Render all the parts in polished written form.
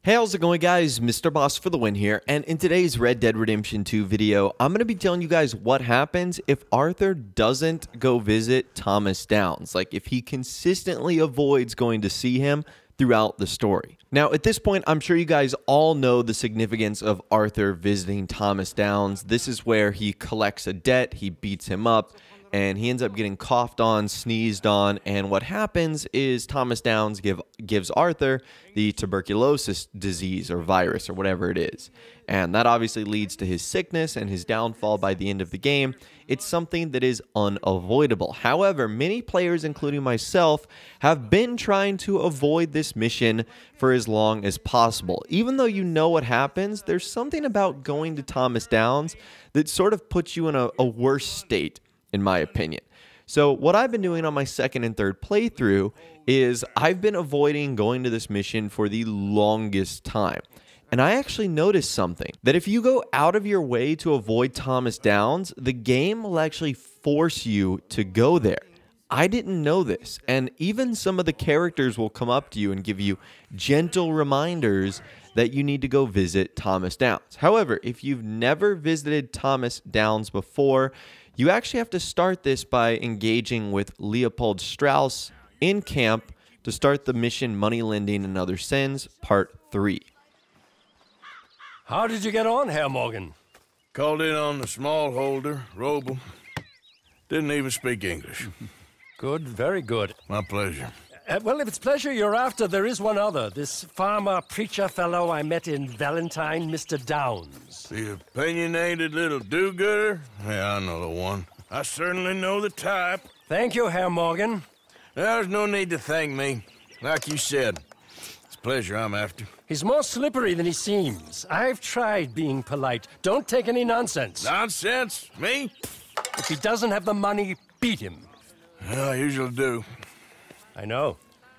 Hey, how's it going, guys? Mr. Boss for the win here, and in today's Red Dead Redemption 2 video, I'm going to be telling you guys what happens if Arthur doesn't go visit Thomas Downs, like if he consistently avoids going to see him throughout the story. Now, at this point, I'm sure you guys all know the significance of Arthur visiting Thomas Downs. This is where he collects a debt, he beats him up, and he ends up getting coughed on, sneezed on, and what happens is Thomas Downs gives Arthur the tuberculosis disease or virus or whatever it is. And that obviously leads to his sickness and his downfall by the end of the game. It's something that is unavoidable. However, many players, including myself, have been trying to avoid this mission for as long as possible. Even though you know what happens, there's something about going to Thomas Downs that sort of puts you in a worse state, in my opinion. So what I've been doing on my second and third playthrough is I've been avoiding going to this mission for the longest time. And I actually noticed something, that if you go out of your way to avoid Thomas Downs, the game will actually force you to go there. I didn't know this, and even some of the characters will come up to you and give you gentle reminders that you need to go visit Thomas Downs. However, if you've never visited Thomas Downs before, you actually have to start this by engaging with Leopold Strauss in camp to start the mission Money Lending and Other Sins, Part 3. How did you get on, Herr Morgan? Called in on the smallholder, Roble. Didn't even speak English. Good, very good. My pleasure. Well, if it's pleasure you're after, there is one other. This farmer preacher fellow I met in Valentine, Mr. Downs. The opinionated little do-gooder? Yeah, I know the one. I certainly know the type. Thank you, Herr Morgan. There's no need to thank me. Like you said, it's pleasure I'm after. He's more slippery than he seems. I've tried being polite. Don't take any nonsense. Nonsense? Me? If he doesn't have the money, beat him. Well, I usually do. I know.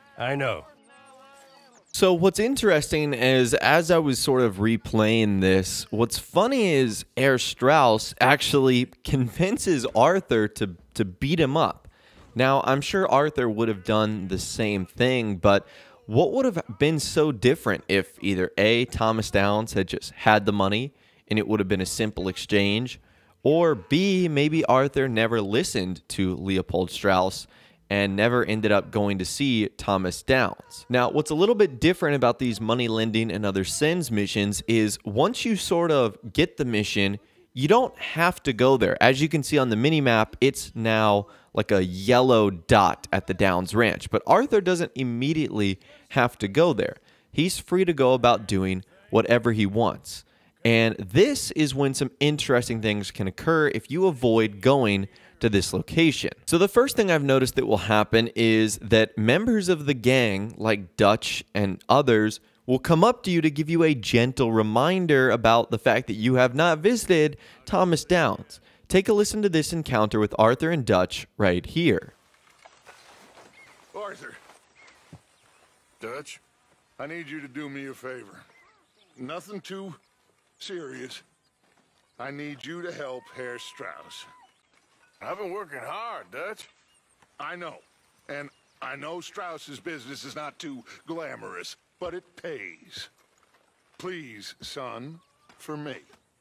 So what's interesting is, as I was sort of replaying this, what's funny is Herr Strauss actually convinces Arthur to beat him up. Now, I'm sure Arthur would have done the same thing, but what would have been so different if either A, Thomas Downs had just had the money and it would have been a simple exchange, or B, maybe Arthur never listened to Leopold Strauss and never ended up going to see Thomas Downs. Now, what's a little bit different about these Money Lending and Other Sins missions is once you sort of get the mission, you don't have to go there. As you can see on the minimap, it's now like a yellow dot at the Downs Ranch. But Arthur doesn't immediately have to go there. He's free to go about doing whatever he wants. And this is when some interesting things can occur if you avoid going to this location. So the first thing I've noticed that will happen is that members of the gang, like Dutch and others, will come up to you to give you a gentle reminder about the fact that you have not visited Thomas Downs. Take a listen to this encounter with Arthur and Dutch right here. Arthur. Dutch, I need you to do me a favor. Nothing too serious. I need you to help Herr Strauss. I've been working hard, Dutch. I know. And I know Strauss's business is not too glamorous, but it pays. Please, son, for me.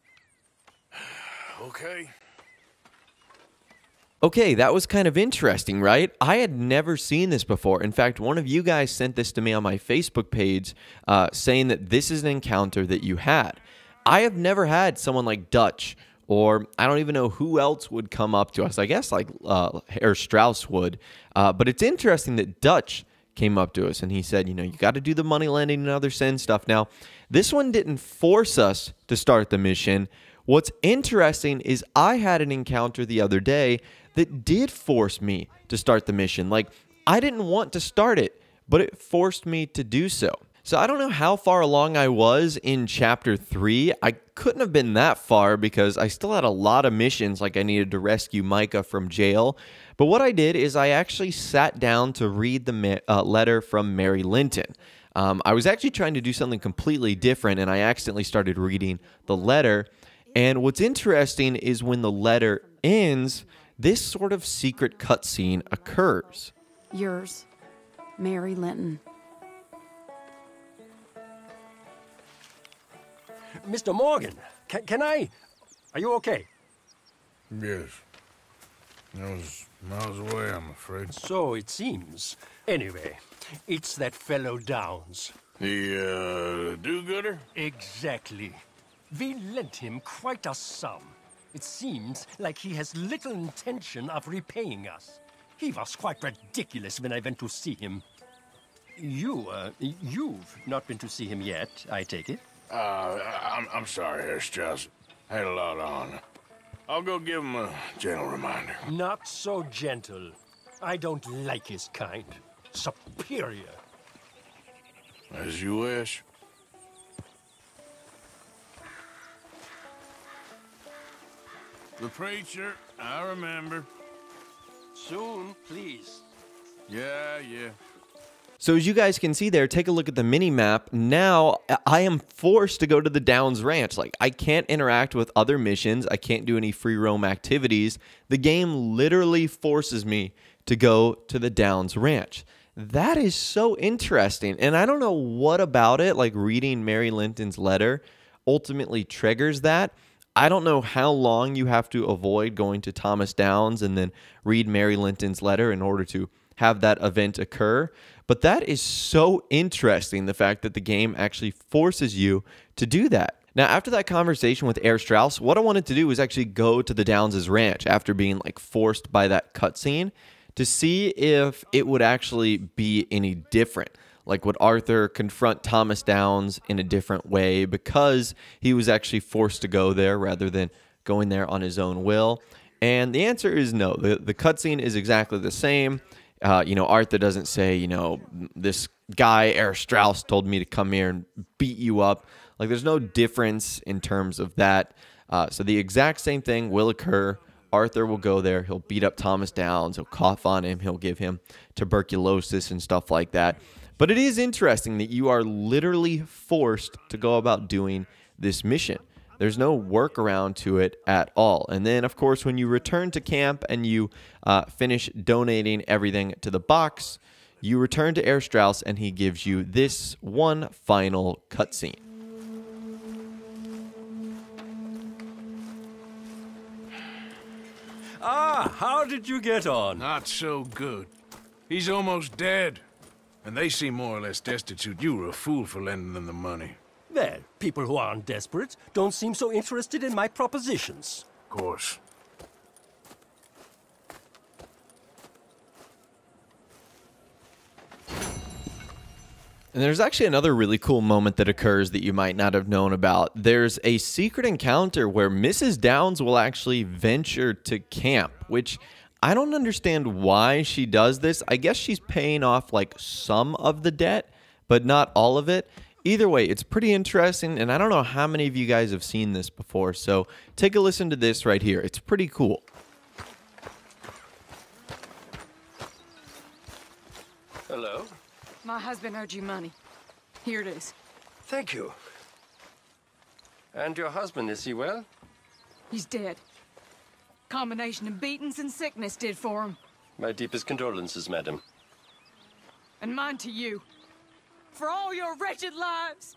Okay. Okay, that was kind of interesting, right? I had never seen this before. In fact, one of you guys sent this to me on my Facebook page saying that this is an encounter that you had. I have never had someone like Dutch, or I don't even know who else would come up to us. I guess like Herr Strauss would. But it's interesting that Dutch came up to us and he said, you know, you got to do the Money Lending and Other Sin stuff. Now, this one didn't force us to start the mission. What's interesting is I had an encounter the other day that did force me to start the mission. Like, I didn't want to start it, but it forced me to do so. So I don't know how far along I was in Chapter 3. I couldn't have been that far because I still had a lot of missions, like I needed to rescue Micah from jail. But what I did is I actually sat down to read the letter from Mary Linton. I was actually trying to do something completely different, and I accidentally started reading the letter. And what's interesting is when the letter ends, this sort of secret cutscene occurs. Yours, Mary Linton. Mr. Morgan, can I... Are you okay? Yes. I was miles away, I'm afraid. So it seems. Anyway, it's that fellow Downs. The, do-gooder? Exactly. We lent him quite a sum. It seems like he has little intention of repaying us. He was quite ridiculous when I went to see him. You've not been to see him yet, I take it? I'm sorry, Herr Strauss. I had a lot on. I'll go give him a gentle reminder. Not so gentle. I don't like his kind. Superior. As you wish. The preacher, I remember. Soon, please. Yeah. So as you guys can see there, take a look at the mini map. Now I am forced to go to the Downs Ranch. Like, I can't interact with other missions. I can't do any free roam activities. The game literally forces me to go to the Downs Ranch. That is so interesting. And I don't know what about it, like reading Mary Linton's letter, ultimately triggers that. I don't know how long you have to avoid going to Thomas Downs and then read Mary Linton's letter in order to have that event occur. But that is so interesting, the fact that the game actually forces you to do that. Now, after that conversation with Herr Strauss, what I wanted to do was actually go to the Downs' ranch after being like forced by that cutscene to see if it would actually be any different. Like, would Arthur confront Thomas Downs in a different way because he was actually forced to go there rather than going there on his own will? And the answer is no. The cutscene is exactly the same. Arthur doesn't say, this guy, Herr Strauss, told me to come here and beat you up. Like, there's no difference in terms of that. So the exact same thing will occur. Arthur will go there. He'll beat up Thomas Downs. He'll cough on him. He'll give him tuberculosis and stuff like that. But it is interesting that you are literally forced to go about doing this mission. There's no workaround to it at all. And then, of course, when you return to camp and you finish donating everything to the box, you return to Herr Strauss and he gives you this one final cutscene. Ah, how did you get on? Not so good. He's almost dead. And they seem more or less destitute. You were a fool for lending them the money. Well, people who aren't desperate don't seem so interested in my propositions. Of course. And there's actually another really cool moment that occurs that you might not have known about. There's a secret encounter where Mrs. Downs will actually venture to camp, which I don't understand why she does this. I guess she's paying off like some of the debt, but not all of it. Either way, it's pretty interesting, and I don't know how many of you guys have seen this before, so take a listen to this right here. It's pretty cool. Hello? My husband owed you money. Here it is. Thank you. And your husband, is he well? He's dead. Combination of beatings and sickness did for him. My deepest condolences, madam. And mine to you. For all your wretched lives.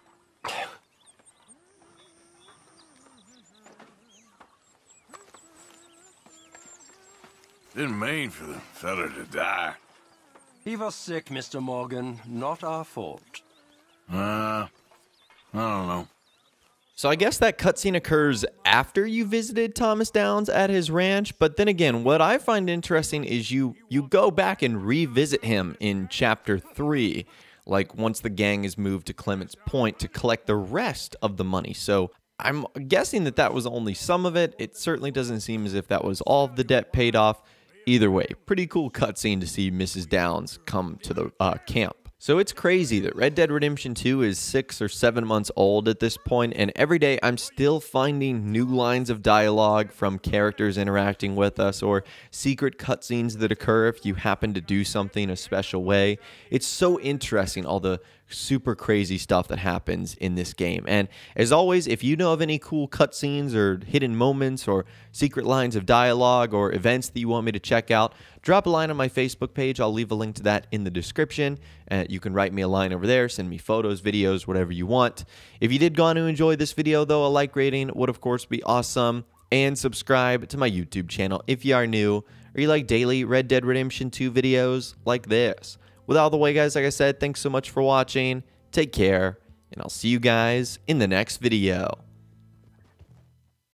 Didn't mean for the fella to die. He was sick, Mr. Morgan. Not our fault. I don't know. So I guess that cutscene occurs after you visited Thomas Downs at his ranch. But then again, what I find interesting is you go back and revisit him in Chapter 3. Like, once the gang is moved to Clements Point to collect the rest of the money. So I'm guessing that was only some of it. It certainly doesn't seem as if that was all of the debt paid off. Either way, pretty cool cutscene to see Mrs. Downs come to the camp. So it's crazy that Red Dead Redemption 2 is 6 or 7 months old at this point, and every day I'm still finding new lines of dialogue from characters interacting with us, or secret cutscenes that occur if you happen to do something a special way. It's so interesting, all the super crazy stuff that happens in this game. And as always, if you know of any cool cutscenes or hidden moments or secret lines of dialogue or events that you want me to check out, drop a line on my Facebook page. I'll leave a link to that in the description. You can write me a line over there, send me photos, videos, whatever you want. If you did go on to enjoy this video, though, a like rating would, of course, be awesome. And subscribe to my YouTube channel if you are new or you like daily Red Dead Redemption 2 videos like this. With all the way, guys, like I said, thanks so much for watching. Take care, and I'll see you guys in the next video.